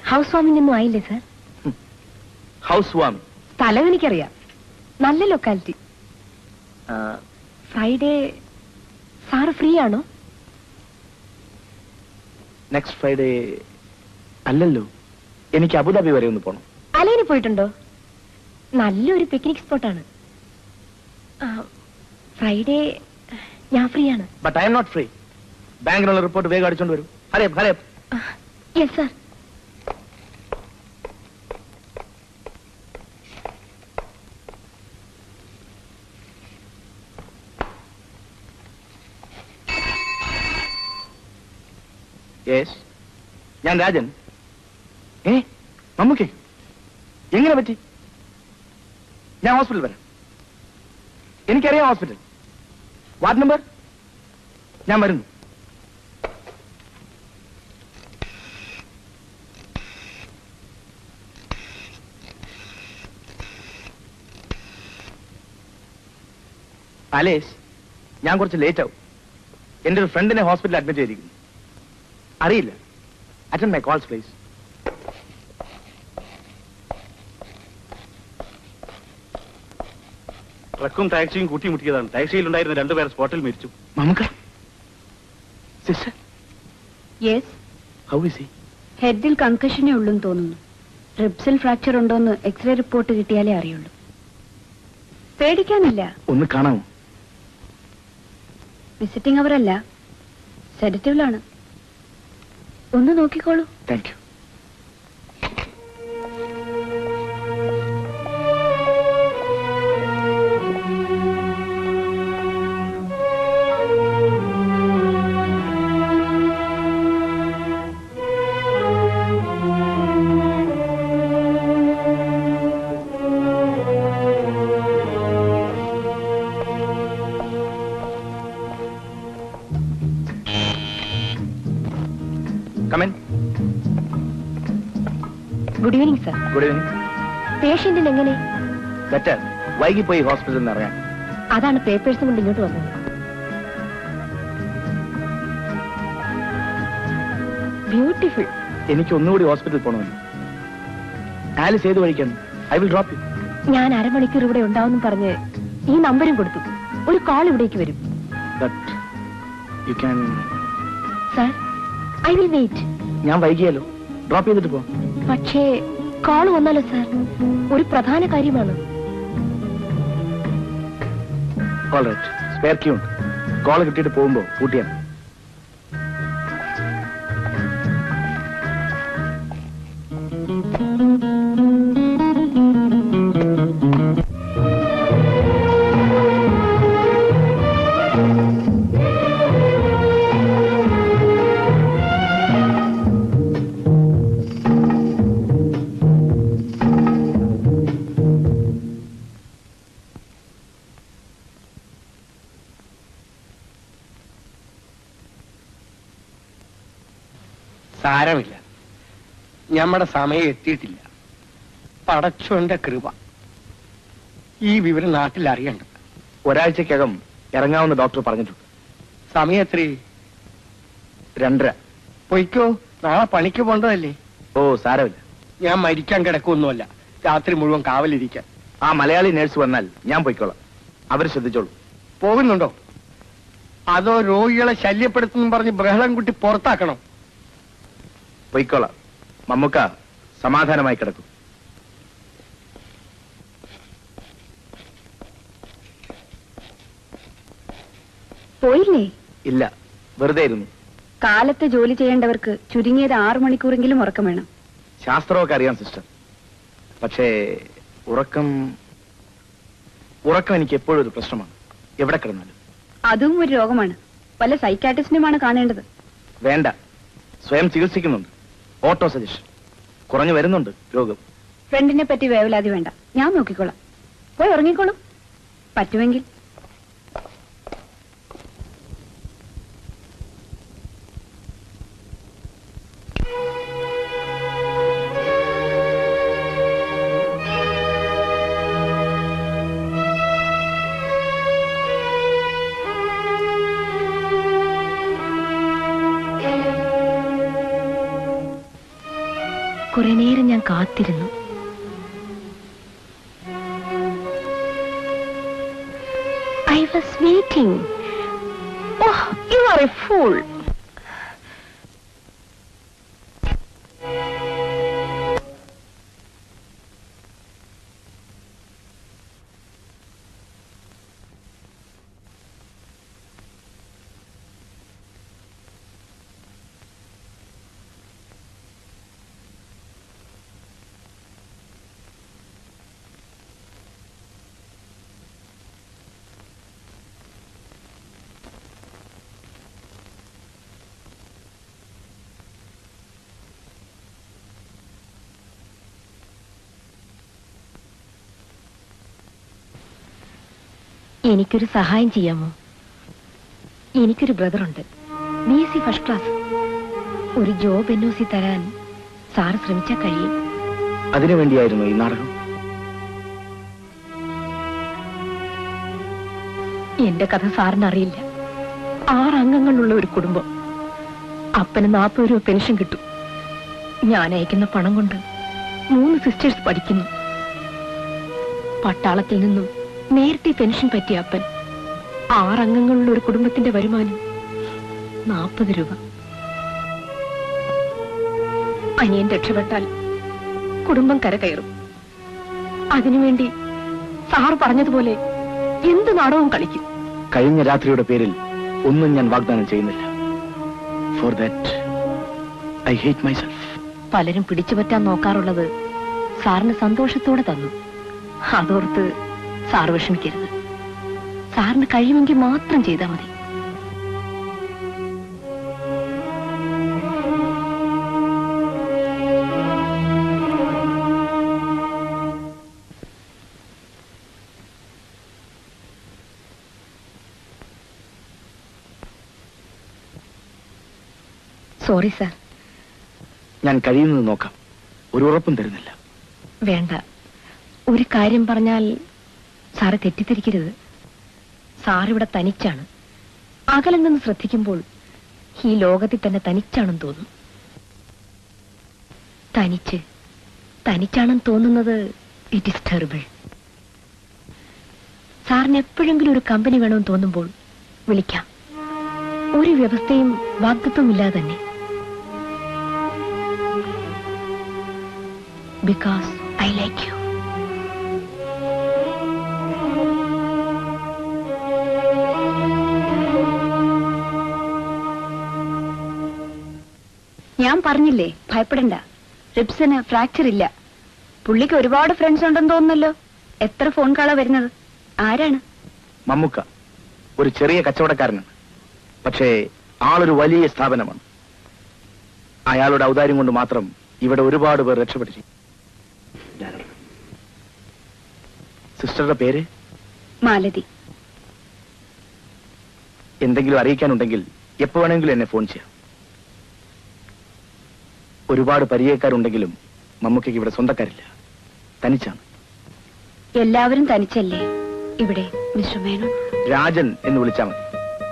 House warming ഒന്നും ആയില്ലേ sir? House warming സ്ഥലം എനിക്കറിയാം, നല്ല ലൊക്കാലിറ്റി. ഫ്രൈഡേ സാറ് ഫ്രീ ആണോ? നെക്സ്റ്റ് ഫ്രൈഡേ അല്ലല്ലോ, എനിക്ക് അബുദാബി വരെ ഒന്ന് പോണം. അലൈന് പോയിട്ടുണ്ടോ? നല്ലൊരു പിക്നിക് സ്പോട്ടാണ്. ഫ്രൈഡേ ഞാൻ ഫ്രീ ആണ്. But I am not free. ബാങ്കിനുള്ള റിപ്പോർട്ട് വേഗം അടിച്ചോണ്ട് വരും. Yes sir. യെസ്, ഞാൻ രാജൻ. മമ്മൂക്കേ എങ്ങനെ പറ്റി? ഞാൻ ഹോസ്പിറ്റൽ വരാം. എനിക്കറിയാം ഹോസ്പിറ്റൽ. Ward number? ഞാൻ വരുന്നു. അലേഷ്, ഞാൻ കുറച്ച് ലേറ്റ് ആവും. എന്റെ ഒരു ഫ്രണ്ടിനെ ഹോസ്പിറ്റലിൽ അഡ്മിറ്റ് ചെയ്തിരിക്കുന്നു. അറിയില്ല. Attend my calls please. ട്രക്കും ടാക്സിയും കൂട്ടിമുട്ടിയതാണ്. ടാക്സിയിലുണ്ടായിരുന്ന രണ്ടുപേർ സ്പോട്ടിൽ മരിച്ചു. Mammukka sister. Yes. How is he? ഹെഡിൽ കൺകഷനേ ഉള്ളൂന്ന് തോന്നുന്നു. റിബ്സിൽ ഫ്രാക്ചർ ഉണ്ടോന്ന് എക്സ്റേ റിപ്പോർട്ട് കിട്ടിയാലേ അറിയുള്ളൂ. പേടിക്കാനില്ല. ഒന്ന് കാണാമോ? വിസിറ്റിംഗ് അവരല്ല, സെഡറ്റീവിലാണ്. ഒന്ന് നോക്കിക്കോളൂ. Thank you. Good evening sir. Good evening. പേഷ്യന്റിന് എങ്ങനെ? ബെറ്റർ. വൈകിപ്പോയി ഹോസ്പിറ്റലിൽ നിന്ന് ഇറങ്ങാൻ. അതാണ് പേപ്പേഴ്സും കൊണ്ട് ഇങ്ങോട്ട് വന്നത്. ബ്യൂട്ടിഫുൾ. എനിക്ക് ഒന്നുകൂടി ഹോസ്പിറ്റലിൽ പോകണമെന്ന്. ആലിസ് ഏത് വഴിക്കാണ്? I will drop you. ഞാൻ അരമണിക്കൂർ ഇവിടെ ഉണ്ടാവുമെന്ന് പറഞ്ഞ് ഈ നമ്പരും കൊടുത്തു. ഒരു കോൾ ഇവിടേക്ക് വരും. But you can. Sir, I will wait. ഞാൻ വൈകിയാലോ? ഡ്രോപ്പ് ചെയ്തിട്ട് പോ. പക്ഷേ കോൾ വന്നാലോ സാർ? ഒരു പ്രധാന കാര്യമാണ്. ഓൾറൈറ്റ്, സ്പെയർ കീ ഉണ്ട്. കോൾ കിട്ടിയിട്ട് പോകുമ്പോ പൂട്ടിയാണ്. സാരമില്ല, നമ്മുടെ സമയം എത്തിയിട്ടില്ല. പടച്ചോന്റെ കൃപ. ഈ വിവരം നാട്ടിൽ അറിയണ്ട. ഒരാഴ്ചക്കകം ഇറങ്ങാവുന്ന ഡോക്ടർ പറഞ്ഞിട്ടുണ്ട്. സമയം എത്രേ? 2:30. പൊയ്ക്കോ, നാളെ പണിക്ക് പോണ്ടതല്ലേ. ഓ സാരമില്ല. ഞാൻ മരിക്കാൻ കിടക്കൊന്നുമല്ല, രാത്രി മുഴുവൻ കാവലിരിക്കാൻ. ആ മലയാളി നേഴ്സ് വന്നാൽ ഞാൻ പൊയ്ക്കോളാം. അവർ ശ്രദ്ധിച്ചോളൂ. പോകുന്നുണ്ടോ? അതോ രോഗികളെ ശല്യപ്പെടുത്തുന്നു പറഞ്ഞ് ബഹളം കുട്ടി പുറത്താക്കണം? പൊയ്ക്കോളാം. മമ്മൂക്ക സമാധാനമായി കിടക്കും. പോയില്ലേ? ഇല്ല, വെറുതെ ഇരുന്നു. കാലത്ത് ജോലി ചെയ്യേണ്ടവർക്ക് ചുരുങ്ങിയത് 6 മണിക്കൂറെങ്കിലും ഉറക്കം വേണം. ശാസ്ത്രമൊക്കെ അറിയാം സിസ്റ്റർ. പക്ഷേ ഉറക്കം എനിക്ക് എപ്പോഴും ഒരു പ്രശ്നമാണ്, എവിടെ കിടന്നാലും. അതും ഒരു രോഗമാണ്. വല്ല സൈക്കാട്രിസ്റ്റിനുമാണ് കാണേണ്ടത്. വേണ്ട, സ്വയം ചികിത്സിക്കുന്നുണ്ട്. Auto suggestion. കുറഞ്ഞു വരുന്നുണ്ട് രോഗം. ഫ്രണ്ടിനെ പറ്റി വേവലാതി വേണ്ട, ഞാൻ നോക്കിക്കോളാം. പോയി ഉറങ്ങിക്കോളൂ പറ്റുമെങ്കിൽ. കുറെ നേരം ഞാൻ കാത്തിരുന്നു. I was waiting. Oh, you are a fool. എനിക്കൊരു സഹായം ചെയ്യാമോ? എനിക്കൊരു ബ്രദറുണ്ട്, BSc ഫസ്റ്റ് ക്ലാസ്. ഒരു ജോബ് NOC തരാൻ സാറ് ശ്രമിച്ചാൽ കഴിയും. അതിനുവേണ്ടിയായിരുന്നു ഈ നാടകം? എന്റെ കഥ സാറിന് അറിയില്ല. 6 അംഗങ്ങളുള്ള ഒരു കുടുംബം. അപ്പന് 40 രൂപ പെൻഷൻ കിട്ടും. ഞാൻ അയക്കുന്ന പണം കൊണ്ട് 3 സിസ്റ്റേഴ്സ് പഠിക്കുന്നു. പട്ടാളത്തിൽ നിന്നും നേരത്തെ പെൻഷൻ പറ്റിയ അപ്പൻ. 6 അംഗങ്ങളുള്ള ഒരു കുടുംബത്തിന്റെ വരുമാനം 40 രൂപ. അനിയൻ രക്ഷപ്പെട്ടാൽ കുടുംബം കരകയറും. അതിനുവേണ്ടി സാറ് പറഞ്ഞതുപോലെ എന്ത് നാടകവും കളിക്കും. കഴിഞ്ഞ രാത്രിയുടെ പേരിൽ ഒന്നും ഞാൻ വാഗ്ദാനം ചെയ്യുന്നില്ല. For that I hate myself. പലരും പിടിച്ചുപറ്റാൻ നോക്കാറുള്ളത് സാറിന് സന്തോഷത്തോടെ തന്നു. അതോർത്ത് സാറ് വിഷമിക്കരുത്. സാറിന് കഴിയുമെങ്കിൽ മാത്രം ചെയ്താൽ മതി. Sorry sir. ഞാൻ കഴിയുന്നത് നോക്കാം. ഒരു ഉറപ്പും തരുന്നില്ല. വേണ്ട. ഒരു കാര്യം പറഞ്ഞാൽ സാറ് തെറ്റിദ്ധരിക്കരുത്. സാറിവിടെ തനിച്ചാണ്. അകലെ നിന്ന് ശ്രദ്ധിക്കുമ്പോൾ ഈ ലോകത്തിൽ തന്നെ തനിച്ചാണെന്ന് തോന്നും. തനിച്ചാണെന്ന് തോന്നുന്നത് ഇറ്റ് ഈസ് ടെറിബിൾ. സാറിന് എപ്പോഴെങ്കിലും ഒരു കമ്പനി വേണമെന്ന് തോന്നുമ്പോൾ വിളിക്കാം. ഒരു വ്യവസ്ഥയും വാഗ്ദത്വം ഇല്ലാതെ തന്നെ. Because I like you. ഞാൻ പറഞ്ഞില്ലേ, ഭയപ്പെടണ്ട. റിബ്സിന് ഫ്രാക്ചർ ഇല്ല. പുള്ളിക്ക് ഒരുപാട് ഫ്രണ്ട്സ് ഉണ്ടെന്ന് തോന്നുന്നല്ലോ. എത്ര ഫോൺ കാളാ വരുന്നത്? ആരാണ്? മമ്മുക്ക ഒരു ചെറിയ കച്ചവടക്കാരനാണ്. പക്ഷേ ആളൊരു വലിയ സ്ഥാപനമാണ്. അയാളുടെ ഔദാര്യം കൊണ്ട് മാത്രം ഇവിടെ ഒരുപാട് പേർ രക്ഷപ്പെട്ടു. സിസ്റ്ററുടെ പേര്? മാലതി. എന്തെങ്കിലും അറിയിക്കാനുണ്ടെങ്കിൽ എപ്പോ വേണമെങ്കിലും എന്നെ ഫോൺ ചെയ്യാം. ഒരുപാട് പരിചയക്കാരുണ്ടെങ്കിലും മമ്മൂക്കയ്ക്ക് ഇവിടെ സ്വന്തക്കാരില്ല. തനിച്ചാണ്. എല്ലാവരും തനിച്ചല്ലേ ഇവിടെ? മിസ്റ്റർ മേനോൻ, രാജൻ എന്ന് വിളിച്ചാൽ മതി.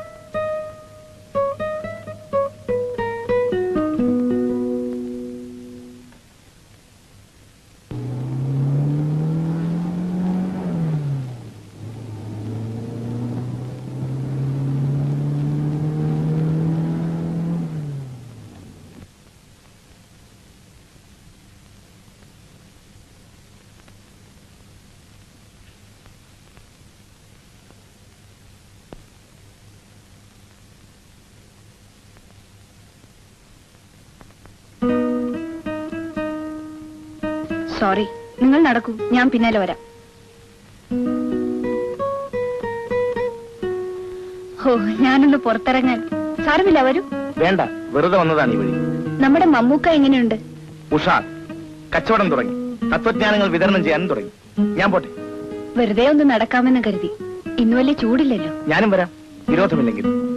സോറി. നിങ്ങൾ നടക്കൂ, ഞാൻ പിന്നാലെ വരാം. ഓ, ഞാനൊന്ന് പുറത്തിറങ്ങാൻ. സാരമില്ല, വരൂ. വേണ്ട, വെറുതെ വന്നതാണ് ഈ വഴി. നമ്മുടെ മമ്മൂക്ക എങ്ങനെയുണ്ട്? ഉഷാർ. കച്ചവടം തുടങ്ങി. തത്വജ്ഞാനങ്ങൾ വിതരണം ചെയ്യാനും തുടങ്ങി. ഞാൻ പോട്ടെ. വെറുതെ ഒന്ന് നടക്കാമെന്ന് കരുതി. ഇന്ന് വലിയ ചൂടില്ലല്ലോ. ഞാനും വരാം, വിരോധമില്ലെങ്കിൽ.